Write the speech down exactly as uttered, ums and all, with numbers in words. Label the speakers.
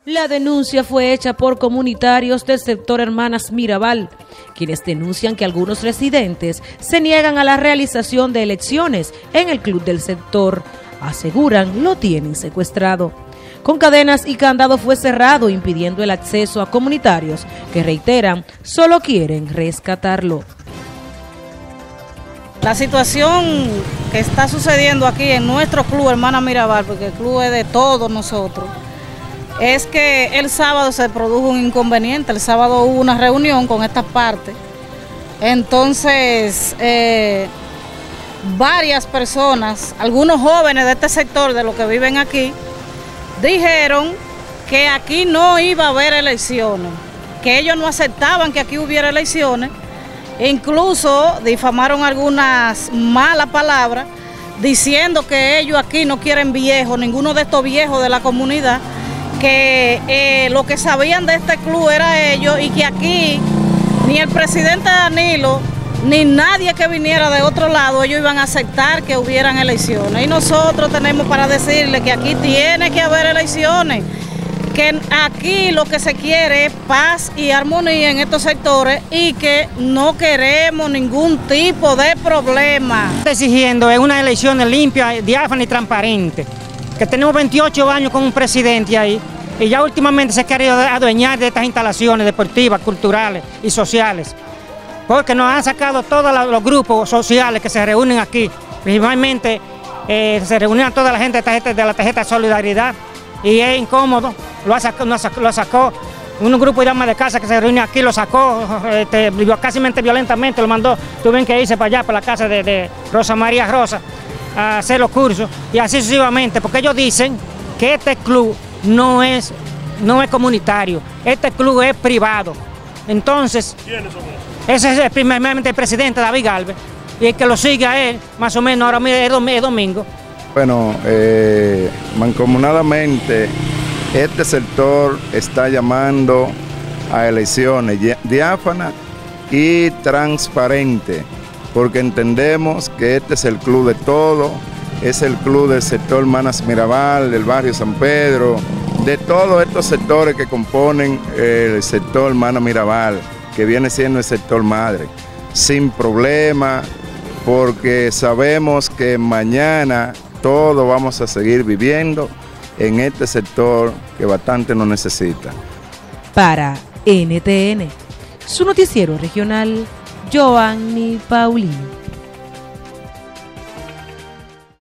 Speaker 1: La denuncia fue hecha por comunitarios del sector Hermanas Mirabal, quienes denuncian que algunos residentes se niegan a la realización de elecciones en el club del sector. Aseguran lo tienen secuestrado. Con cadenas y candado fue cerrado, impidiendo el acceso a comunitarios que, reiteran, solo quieren rescatarlo.
Speaker 2: La situación que está sucediendo aquí en nuestro club Hermanas Mirabal, porque el club es de todos nosotros, es que el sábado se produjo un inconveniente. El sábado hubo una reunión con esta parte. Entonces, eh, varias personas, algunos jóvenes de este sector, de los que viven aquí, dijeron que aquí no iba a haber elecciones, que ellos no aceptaban que aquí hubiera elecciones. E incluso difamaron algunas malas palabras, diciendo que ellos aquí no quieren viejos, ninguno de estos viejos de la comunidad, que eh, lo que sabían de este club era ellos, y que aquí ni el presidente Danilo ni nadie que viniera de otro lado ellos iban a aceptar que hubieran elecciones. Y nosotros tenemos para decirle que aquí tiene que haber elecciones, que aquí lo que se quiere es paz y armonía en estos sectores y que no queremos ningún tipo de problema.
Speaker 3: Exigiendo una elección limpia, diáfana y transparente, que tenemos veintiocho años con un presidente ahí y ya últimamente se ha querido adueñar de estas instalaciones deportivas, culturales y sociales, porque nos han sacado todos los grupos sociales que se reúnen aquí. Principalmente eh, se reunían toda la gente de la tarjeta de solidaridad y es incómodo. Lo sacó, lo sacó un grupo de damas de casa que se reúne aquí, lo sacó este, casi violentamente, lo mandó, tuvieron que irse para allá, para la casa de, de Rosa María Rosa, a hacer los cursos y así sucesivamente, porque ellos dicen que este club no es, no es comunitario, este club es privado. Entonces, ¿quiénes son esos? Ese es primeramente el presidente David Galvez, y el que lo sigue a él, más o menos, ahora es domingo.
Speaker 4: Bueno, eh, mancomunadamente, este sector está llamando a elecciones diáfanas y transparentes, porque entendemos que este es el club de todo, es el club del sector Hermanas Mirabal, del barrio San Pedro, de todos estos sectores que componen el sector Hermanas Mirabal, que viene siendo el sector madre, sin problema, porque sabemos que mañana todos vamos a seguir viviendo en este sector que bastante nos necesita.
Speaker 1: Para N T N, su noticiero regional, Joanny Paulino.